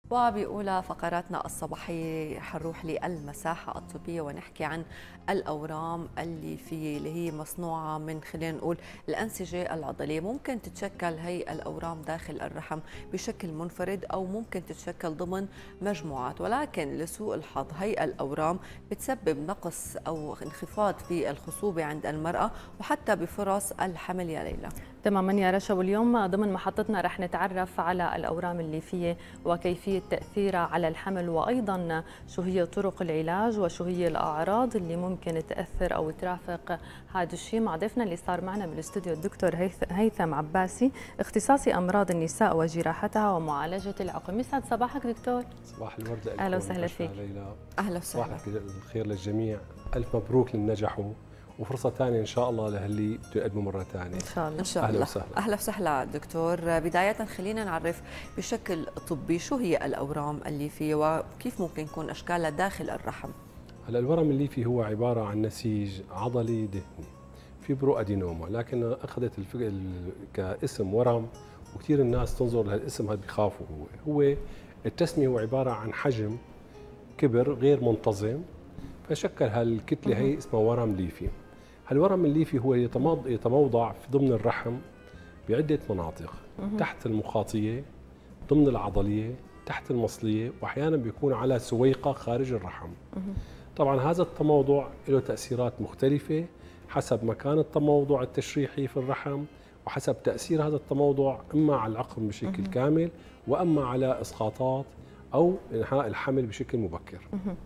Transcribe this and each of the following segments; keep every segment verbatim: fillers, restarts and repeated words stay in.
وبأولى فقراتنا الصباحية حنروح للمساحة الطبية ونحكي عن الأورام اللي في اللي هي مصنوعة من خلينا نقول الأنسجة العضلية. ممكن تتشكل هي الأورام داخل الرحم بشكل منفرد أو ممكن تتشكل ضمن مجموعات، ولكن لسوء الحظ هي الأورام بتسبب نقص أو انخفاض في الخصوبة عند المرأة وحتى بفرص الحمل يا ليلى. تماما يا رشا، واليوم ضمن محطتنا رح نتعرف على الأورام الليفية وكيفية تأثيرها على الحمل، وأيضا شو هي طرق العلاج وشو هي الأعراض اللي ممكن تأثر أو ترافق هذا الشيء مع ضيفنا اللي صار معنا بالاستوديو الدكتور هيثم عباسي، اختصاصي أمراض النساء وجراحتها ومعالجة العقم. يسعد صباحك دكتور. صباح الورد. أهلا وسهلا فيك. أهلا وسهلا. صباح الخير للجميع، ألف مبروك للنجحوا وفرصة ثانية إن شاء الله للي بده يقدموا مرة ثانية إن شاء الله. إن شاء الله. أهلا وسهلا. أهلا وسهلا دكتور. بداية خلينا نعرف بشكل طبي شو هي الأورام الليفية وكيف ممكن يكون أشكالها داخل الرحم. هلا الورم الليفي هو عبارة عن نسيج عضلي دهني في برو أدينوما، لكن أخذت الفكرة كاسم ورم وكثير الناس تنظر لهالاسم هذا بيخافوا. هو هو التسمية هو عبارة عن حجم كبر غير منتظم، فشكل هالكتلة هي اسمها ورم ليفي. هالورم الليفي هو يتموضع في ضمن الرحم بعدة مناطق، تحت المخاطية، ضمن العضلية، تحت المصلية، وأحيانا بيكون على سويقة خارج الرحم. طبعا هذا التموضع له تأثيرات مختلفة حسب مكان التموضع التشريحي في الرحم وحسب تأثير هذا التموضع إما على العقم بشكل كامل وأما على إسقاطات أو إنهاء الحمل بشكل مبكر.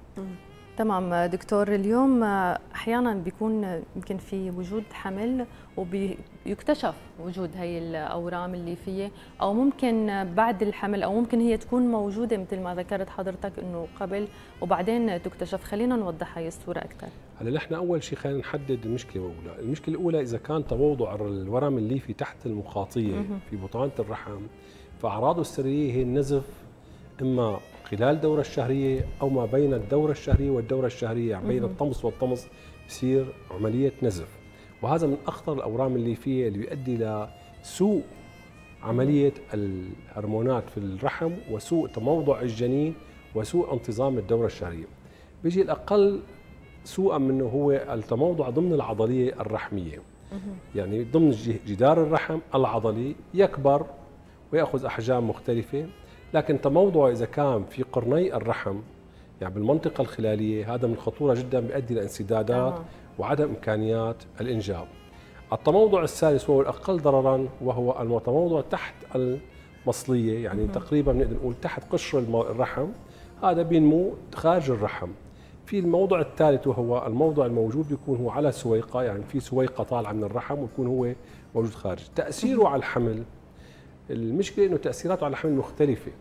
تمام دكتور، اليوم احيانا بيكون يمكن في وجود حمل وبيكتشف وجود هي الاورام الليفيه، او ممكن بعد الحمل او ممكن هي تكون موجوده مثل ما ذكرت حضرتك انه قبل وبعدين تكتشف. خلينا نوضح هي الصوره اكثر. هلا نحن اول شيء خلينا نحدد المشكله الاولى، المشكله الاولى اذا كان تموضع الورم الليفي تحت المخاطيه في بطانه الرحم، فاعراضه السريه هي النزف اما خلال الدورة الشهرية أو ما بين الدورة الشهرية والدورة الشهرية، يعني بين الطمس والطمس بصير عملية نزف، وهذا من أخطر الأورام الليفية اللي بيؤدي لسوء عملية الهرمونات في الرحم وسوء تموضع الجنين وسوء انتظام الدورة الشهرية. بيجي الأقل سوءا منه هو التموضع ضمن العضلية الرحمية، يعني ضمن جدار الرحم العضلي يكبر ويأخذ أحجام مختلفة، لكن تموضعه إذا كان في قرني الرحم يعني بالمنطقة الخلالية هذا من الخطورة جدا، بيؤدي لانسدادات وعدم إمكانيات الإنجاب. التموضع الثالث وهو الأقل ضررا وهو التموضع تحت المصلية، يعني مم. تقريبا نقدر نقول تحت قشر الرحم، هذا بينمو خارج الرحم. في الموضع الثالث وهو الموضع الموجود بيكون هو على سويقة، يعني في سويقة طالعة من الرحم ويكون هو موجود خارج. تأثيره على الحمل، المشكلة إنه تأثيراته على الحمل مختلفة.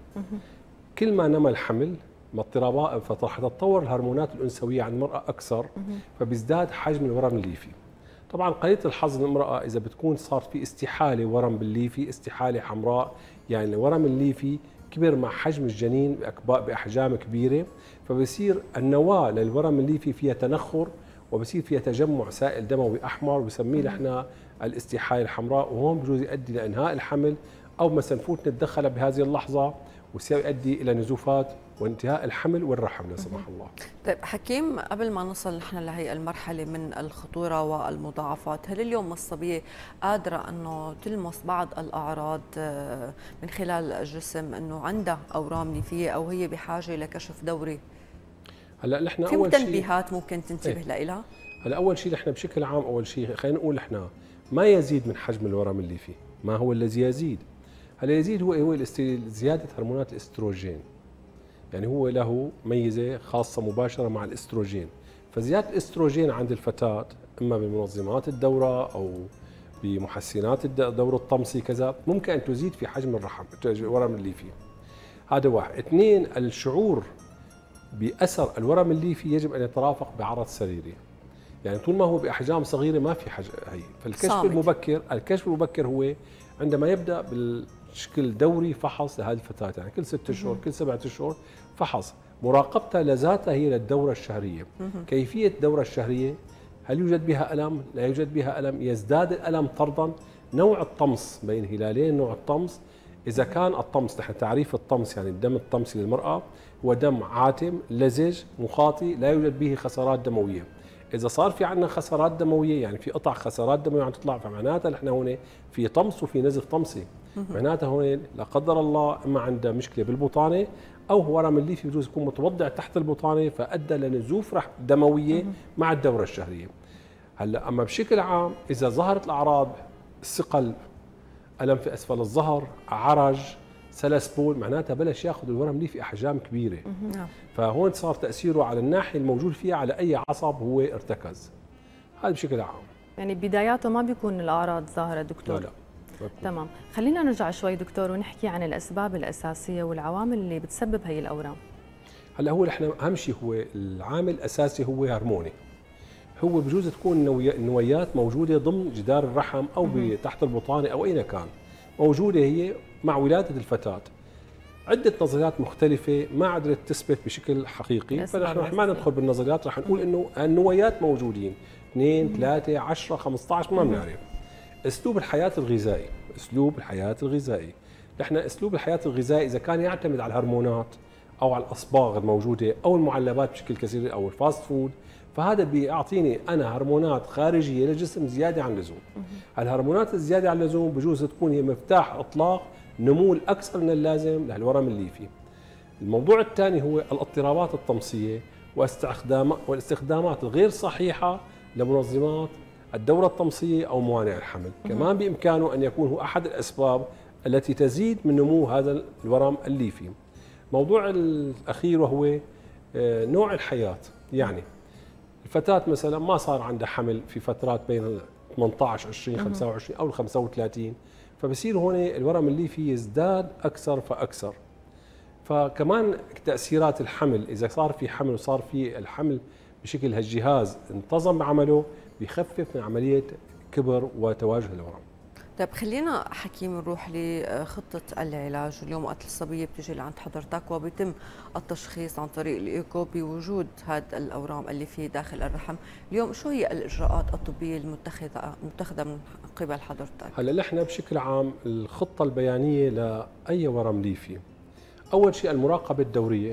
كل ما نما الحمل ما اضطرابات فتتطور الهرمونات الأنثوية عند المرأة أكثر، فبيزداد حجم الورم الليفي. طبعا قليلة الحظ المرأة إذا بتكون صار في استحالة ورم بالليفي، استحالة حمراء، يعني الورم الليفي كبر مع حجم الجنين بأحجام كبيرة، فبصير النواة للورم الليفي فيها تنخر وبصير فيها تجمع سائل دموي أحمر وبسميه نحن الاستحالة الحمراء، وهون بجوز يؤدي لإنهاء الحمل أو مثلا نفوت نتدخل بهذه اللحظة وسيؤدي إلى نزوفات وانتهاء الحمل والرحم لا سمح الله. طيب حكيم، قبل ما نصل نحن لهي المرحلة من الخطورة والمضاعفات، هل اليوم الصبية قادرة أنه تلمس بعض الأعراض من خلال الجسم أنه عندها أورام ليفية أو هي بحاجة لكشف دوري؟ هلا نحن في أول شيء تنبيهات ممكن تنتبه ايه. لها؟ هلا أول شيء نحن بشكل عام أول شيء خلينا نقول نحن ما يزيد من حجم الورم الليفي، ما هو الذي يزيد؟ هلا يزيد هو هو زيادة هرمونات الاستروجين، يعني هو له ميزة خاصة مباشرة مع الاستروجين، فزيادة الاستروجين عند الفتاة إما بمنظمات الدورة أو بمحسنات الدورة الطمسي كذا ممكن أن تزيد في حجم الرحم الورم الليفي. هذا واحد. اثنين، الشعور بأثر الورم الليفي يجب أن يترافق بعرض سريري، يعني طول ما هو بأحجام صغيرة ما في حاجة هي. فالكشف صامت. المبكر الكشف المبكر هو عندما يبدأ بالشكل دوري فحص لهذه الفتاة، يعني كل ستة أشهر كل سبعة أشهر فحص، مراقبتها لذاتها هي للدورة الشهرية. كيفية الدورة الشهرية، هل يوجد بها ألم؟ لا يوجد بها ألم؟ يزداد الألم طردا؟ نوع الطمس بين هلالين، نوع الطمس اذا كان الطمس، نحن تعريف الطمس يعني الدم الطمسي للمراه هو دم عاتم لزج مخاطي لا يوجد به خسارات دمويه. اذا صار في عندنا خسارات دمويه يعني في قطع خسارات دمويه عم تطلع، فمعناتها نحن هون في طمس وفي نزف طمسي. معناتها هون لا قدر الله اما عنده مشكله بالبطانه او هو ورم الليفي بجوز يكون متوضع تحت البطانه فادى لنزوف رح دمويه مع الدوره الشهريه. هلا اما بشكل عام اذا ظهرت الاعراض الثقل، الم في اسفل الظهر، عرج، سلس بول، معناتها بلش ياخذ الورم الليفي احجام كبيره. فهون صار تاثيره على الناحيه الموجود فيها على اي عصب هو ارتكز. هذا بشكل عام. يعني بداياته ما بيكون الاعراض ظاهره دكتور؟ لا لا. تمام، خلينا نرجع شوي دكتور ونحكي عن الاسباب الاساسيه والعوامل اللي بتسبب هي الاورام. هلا هو نحن اهم شيء هو العامل الاساسي هو هرموني. هو بجوز تكون النويات موجوده ضمن جدار الرحم او تحت البطانه او اين كان موجوده هي مع ولاده الفتاه. عده نظريات مختلفه ما قدرت تثبت بشكل حقيقي، فنحن رح ما ندخل بالنظريات، رح نقول انه النويات موجودين اثنين ثلاثة عشرة خمسة عشر ما بنعرف. اسلوب الحياه الغذائي، اسلوب الحياه الغذائي، نحن اسلوب الحياه الغذائي اذا كان يعتمد على الهرمونات او على الاصباغ الموجوده او المعلبات بشكل كثير او الفاست فود، فهذا بيعطيني انا هرمونات خارجيه للجسم زياده عن اللزوم. الهرمونات الزياده عن اللزوم بجوز تكون هي مفتاح اطلاق نمو الاكثر من اللازم للورم الليفي. الموضوع الثاني هو الاضطرابات الطمسيه واستخدام والاستخدامات الغير صحيحه لمنظمات الدوره الطمسيه او موانع الحمل، كمان بامكانه ان يكون هو احد الاسباب التي تزيد من نمو هذا الورم الليفي. الموضوع الاخير وهو نوع الحياه، يعني الفتاة مثلا ما صار عندها حمل في فترات بين ثمانية عشر عشرين خمسة وعشرين او خمسة وثلاثين، فبصير هون الورم الليفي يزداد اكثر فاكثر. فكمان تاثيرات الحمل، اذا صار في حمل وصار في الحمل بشكل هالجهاز انتظم بعمله بيخفف من عمليه كبر وتواجه الورم. طيب خلينا حكيم نروح لخطة العلاج. اليوم وقت الصبية بتجي لعند حضرتك وبيتم التشخيص عن طريق الإيكو بوجود هذا الأورام اللي في داخل الرحم. اليوم شو هي الإجراءات الطبية المتخذة متخذة من قبل حضرتك؟ هلا نحن بشكل عام الخطة البيانية لأي ورم ليفي، أول شيء المراقبة الدورية،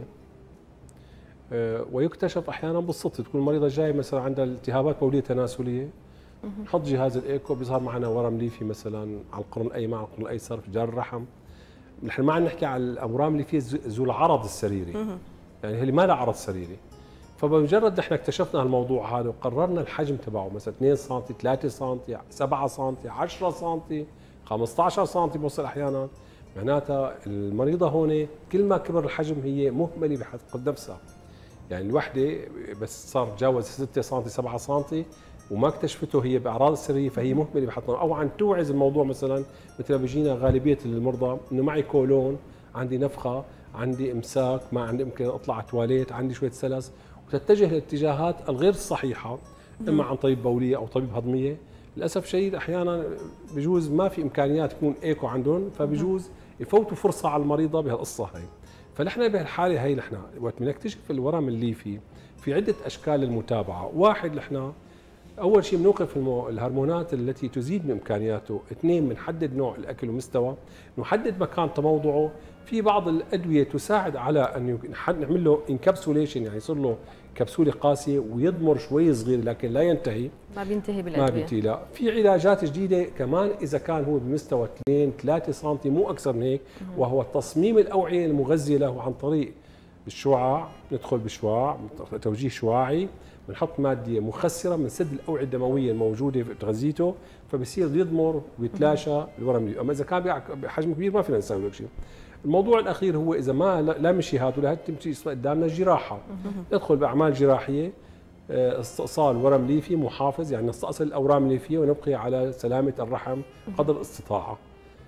ويكتشف أحيانا بالصدفة، تكون المريضة جاية مثلا عندها التهابات بولية تناسلية، نحط جهاز الايكو بيظهر معنا ورم ليفي مثلا على القرن الايمن على القرن الايسر في جدار الرحم. نحن ما عم نحكي على الاورام اللي فيها ذو العرض السريري، يعني اللي ما لها عرض سريري. فبمجرد نحن اكتشفنا هالموضوع هذا وقررنا الحجم تبعه مثلا اثنين سم ثلاثة سم سبعة سم عشرة سم خمسة عشر سم بوصل احيانا، معناتها المريضه هون كل ما كبر الحجم هي مهمله بحق نفسها. يعني الوحده بس صار تجاوز ستة سم سبعة سم وما اكتشفته هي باعراض السريه فهي مهمله بحطها، او عن توعز الموضوع مثلا مثل ما بيجينا غالبيه المرضى انه معي كولون، عندي نفخه، عندي امساك، ما عندي يمكن اطلع على تواليت، عندي شويه سلس، وتتجه للاتجاهات الغير الصحيحه اما عن طبيب بوليه او طبيب هضميه. للاسف الشديد احيانا بجوز ما في امكانيات تكون ايكو عندهم، فبجوز يفوتوا فرصه على المريضه بهالقصه هي. فنحن بهالحاله هي نحن وقت بنكتشف الورم الليفي في عده اشكال للمتابعه. واحد نحن أول شيء بنوقف الهرمونات التي تزيد من إمكانياته، اثنين بنحدد نوع الأكل ومستوى، نحدد مكان تموضعه، في بعض الأدوية تساعد على أن نعمل له انكبسوليشن، يعني يصير له كبسولة قاسية ويضمر شوي صغير لكن لا ينتهي، ما بينتهي بالأدوية، ما بينتهي لا. في علاجات جديدة كمان إذا كان هو بمستوى اثنين ثلاثة سم مو أكثر من هيك، وهو تصميم الأوعية المغذية له عن طريق الشعاع، ندخل بشعاع توجيه شعاعي، بنحط ماده مخسره من سد الاوعيه الدمويه الموجوده في غذيته، فبصير يضمر ويتلاشى الورم. اما اذا كان بحجم كبير ما فينا نسوي له شيء. الموضوع الاخير هو اذا ما لا مشي هذا ولا تمشي قدامنا جراحه، ندخل باعمال جراحيه، استئصال ورم ليفي محافظ، يعني نستأصل الاورام الليفيه ونبقي على سلامه الرحم قدر الاستطاعه.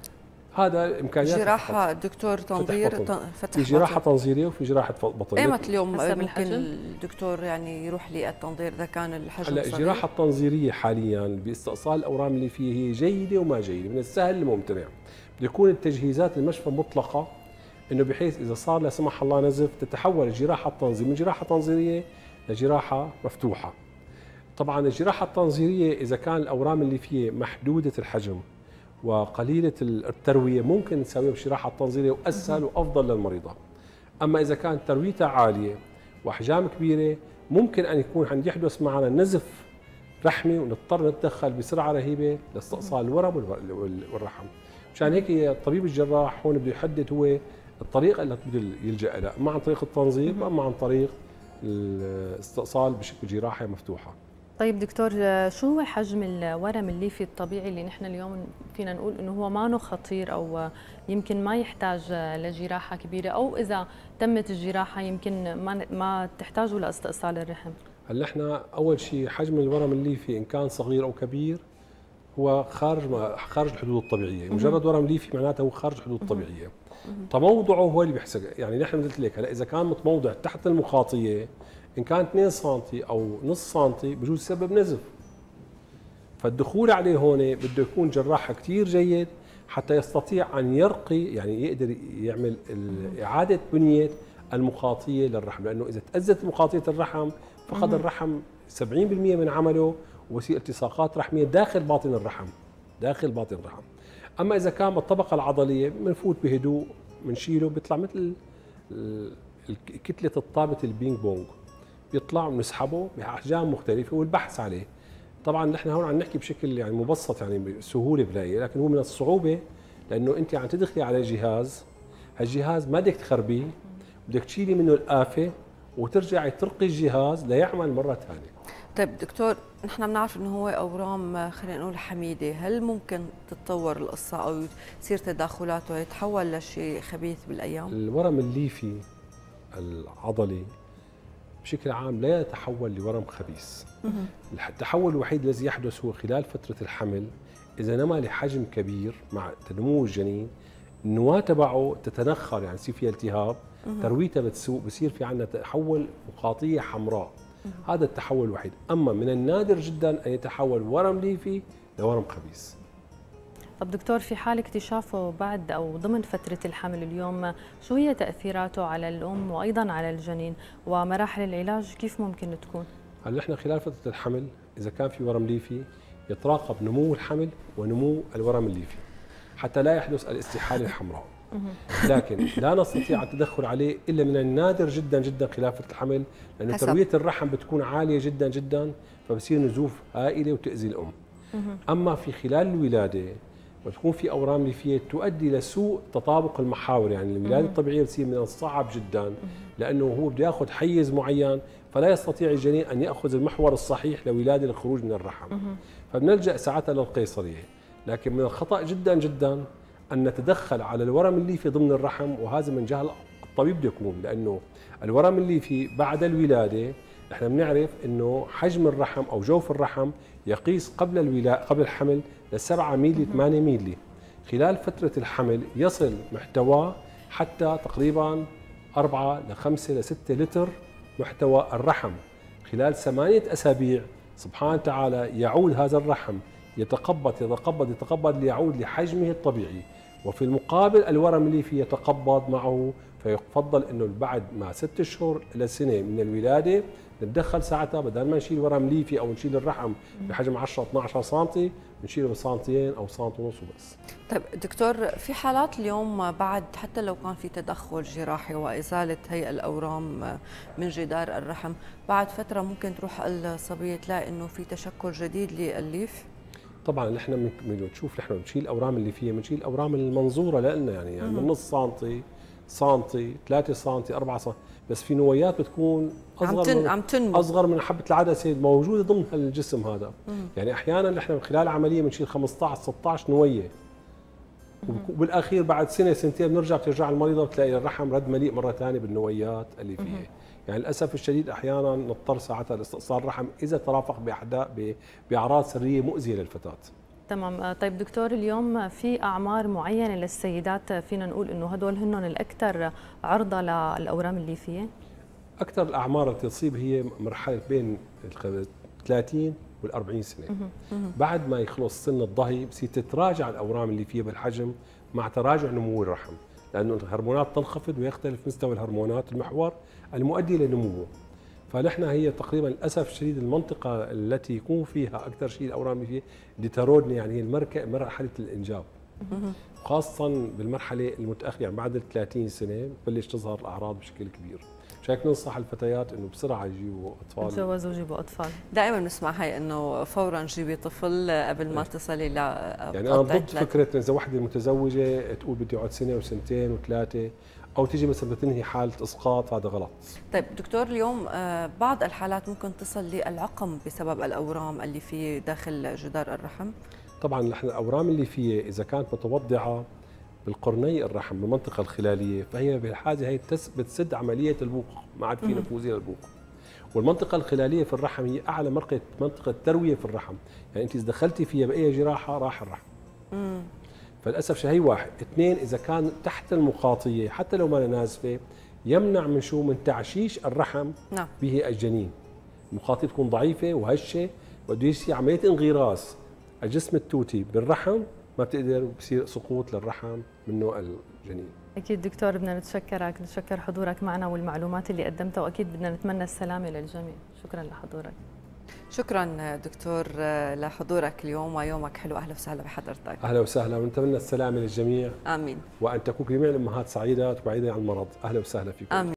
هذا امكانيات جراحه دكتور تنظير فتح في جراحه تنظيريه وفي جراحه بطن. ايمت اليوم ممكن الدكتور يعني يروح للتنظير اذا كان الحجم هلا الجراحه التنظيريه حاليا باستئصال الاورام اللي فيه هي جيده وما جيده، من السهل للممتنع. بده يكون التجهيزات المشفى مطلقه، انه بحيث اذا صار لا سمح الله نزف تتحول الجراحه التنظيريه من جراحه تنظيريه لجراحه مفتوحه. طبعا الجراحه التنظيريه اذا كان الاورام اللي فيه محدوده الحجم وقليله الترويه ممكن نسويها بشراحه تنظيريه واسهل وافضل للمريضه. اما اذا كانت ترويتها عاليه واحجام كبيره ممكن ان يكون عند يحدث معنا نزف رحمي ونضطر نتدخل بسرعه رهيبه لاستئصال الورم والرحم. مشان هيك الطبيب الجراح هون بده يحدد هو الطريقه اللي بده يلجا لها، اما عن طريق التنظيف واما عن طريق الاستئصال بشكل جراحي مفتوحه. طيب دكتور، شو هو حجم الورم الليفي الطبيعي اللي نحن اليوم فينا نقول انه هو ما خطير او يمكن ما يحتاج لجراحه كبيره، او اذا تمت الجراحه يمكن ما ما تحتاجوا لاستئصال الرحم؟ هلا احنا اول شيء حجم الورم الليفي ان كان صغير او كبير هو خارج خارج الحدود الطبيعيه، مجرد ورم ليفي معناته هو خارج الحدود الطبيعيه. تموضعه هو اللي بيحسق، يعني نحن قلت لك هلا اذا كان متموضع تحت المخاطيه ان كان اثنين سنتي او نص سنتي بجوز يسبب نزف. فالدخول عليه هون بده يكون جراح كثير جيد حتى يستطيع ان يرقي، يعني يقدر يعمل اعاده بنيه المخاطيه للرحم، لانه اذا تاذت مخاطيه الرحم فقد الرحم سبعين بالمئة من عمله وسيء التصاقات رحميه داخل باطن الرحم، داخل باطن الرحم. اما اذا كان بالطبقه العضليه بنفوت بهدوء بنشيله بيطلع مثل كتله الطابه البينج بونج، بيطلع ونسحبه باحجام مختلفه والبحث عليه. طبعا نحن هون عم نحكي بشكل يعني مبسط، يعني بسهوله بلاقي، لكن هو من الصعوبه لانه انت عم تدخلي على جهاز، هالجهاز ما بدك تخربيه، بدك تشيلي منه الآفة وترجعي ترقي الجهاز ليعمل مرة ثانية. طيب دكتور، نحن بنعرف انه هو اورام خلينا نقول حميده، هل ممكن تتطور القصه او يصير تداخلات ويتحول لشيء خبيث بالايام؟ الورم الليفي العضلي بشكل عام لا يتحول لورم خبيث. التحول الوحيد الذي يحدث هو خلال فتره الحمل، اذا نما لحجم كبير مع تنمو الجنين، النواه تبعه تتنخر، يعني يصير فيها التهاب، ترويتها بتسوء، بصير في عندنا تحول مخاطيه حمراء. هذا التحول الوحيد، اما من النادر جدا ان يتحول ورم ليفي لورم خبيث. طب دكتور، في حال اكتشافه بعد او ضمن فتره الحمل اليوم، شو هي تاثيراته على الام وايضا على الجنين، ومراحل العلاج كيف ممكن تكون؟ هلا احنا خلال فتره الحمل اذا كان في ورم ليفي يتراقب نمو الحمل ونمو الورم الليفي حتى لا يحدث الاستحاله الحمراء. لكن لا نستطيع التدخل عليه الا من النادر جدا جدا خلال فتره الحمل، لانه ترويه الرحم بتكون عاليه جدا جدا، فبصير نزوف هائله وتاذي الام. اما في خلال الولاده وتكون في اورام ليفيه تؤدي لسوء تطابق المحاور، يعني الولاده الطبيعيه بتصير من الصعب جدا، لانه هو بده ياخذ حيز معين فلا يستطيع الجنين ان ياخذ المحور الصحيح لولاده الخروج من الرحم، فبنلجا ساعتها للقيصريه. لكن من الخطا جدا جدا ان نتدخل على الورم الليفي ضمن الرحم، وهذا من جهل الطبيب بده يكون، لانه الورم الليفي بعد الولاده نحن بنعرف انه حجم الرحم او جوف الرحم يقيس قبل الولاده قبل الحمل ل سبعة ميلي ثمانية ميلي، خلال فتره الحمل يصل محتواه حتى تقريبا أربعة لخمسة لستة لتر محتوى الرحم. خلال ثمانية أسابيع سبحانه وتعالى يعود هذا الرحم يتقبض يتقبض يتقبض ليعود لحجمه الطبيعي، وفي المقابل الورم الليفي يتقبض معه، فيفضل انه بعد ما ست اشهر الى سنه من الولاده نتدخل ساعتها، بدل ما نشيل ورم ليفي او نشيل الرحم بحجم عشرة اثنعش سم نشيله بسنتين او سنت ونص وبس. طيب دكتور، في حالات اليوم بعد حتى لو كان في تدخل جراحي وازاله هي الاورام من جدار الرحم، بعد فتره ممكن تروح الصبيه تلاقي انه في تشكل جديد للليف؟ طبعا نحن بنشوف نحن بنشيل الاورام اللي فيها، بنشيل الاورام المنظوره لنا، يعني يعني من نص سنتي سنتي ثلاثة سنتي أربعة سنتي، بس في نويات بتكون اصغر عم, من عم تنمو اصغر من حبه العدسه موجوده ضمن الجسم هذا. مم. يعني احيانا نحن خلال العمليه بنشيل خمسطعش ستطعش نويه، وبالاخير بعد سنه سنتين بنرجع بترجع المريضه بتلاقي الرحم رد مليء مره ثانيه بالنويات اللي فيه. مم. يعني للاسف الشديد احيانا نضطر ساعتها لاستئصال الرحم اذا ترافق باحداث باعراض سريه مؤذيه للفتاه. تمام. طيب دكتور، اليوم في اعمار معينه للسيدات فينا نقول انه هدول هن الاكثر عرضه للاورام الليفيه؟ اكثر الاعمار التي تصيب هي مرحله بين ثلاثين والأربعين سنه. بعد ما يخلص سن الضهي بصير تتراجع الاورام الليفيه بالحجم مع تراجع نمو الرحم، لانه الهرمونات تنخفض ويختلف مستوى الهرمونات المحور المؤدي لنموه. فنحن هي تقريبا للاسف الشديد المنطقه التي يكون فيها اكثر شيء الاورام اللي فيها ديتارودني، يعني هي المركه مرحله الانجاب، خاصه بالمرحله المتاخره يعني بعد ال ثلاثين سنه ببلش تظهر الاعراض بشكل كبير. مش هيك ننصح الفتيات انه بسرعه يجيبوا اطفال، يتجوزوا ويجيبوا اطفال. دائما بنسمع هي انه فورا جيبي طفل قبل ما تصلي ل يعني انا ضد فكره اذا وحده متزوجه تقول بدي اقعد سنه وسنتين وثلاثه، او تيجي مثلا بتنهي حاله اسقاط، هذا غلط. طيب دكتور، اليوم بعض الحالات ممكن تصل للعقم بسبب الاورام اللي في داخل جدار الرحم. طبعا نحن الاورام اللي فيها اذا كانت متوضعه بالقرني الرحم بالمنطقه الخلاليه فهي بالحاجه هي بتسد عمليه البوق، ما عاد في نفوذيه للبوق. والمنطقه الخلاليه في الرحم هي اعلى منطقه منطقه ترويه في الرحم، يعني انت اذا دخلتي فيها باي جراحه راح الرحم. امم فللاسف شيء واحد، اثنين اذا كان تحت المخاطيه حتى لو ما نازفه يمنع من شو؟ من تعشيش الرحم نعم. به الجنين. المخاطيه تكون ضعيفه وهشه بده يصير عمليه انغراس الجسم التوتي بالرحم، ما بتقدر، بصير سقوط للرحم منه الجنين. اكيد دكتور، بدنا نتشكرك، نتشكر حضورك معنا والمعلومات اللي قدمتها، واكيد بدنا نتمنى السلامه للجميع. شكرا لحضورك. شكرا دكتور لحضورك اليوم ويومك حلو. اهلا وسهلا بحضرتك. اهلا وسهلا، ونتمنى السلامه للجميع. امين. وان تكون جميع الامهات سعيدات وبعيده عن المرض. اهلا وسهلا فيكم. امين.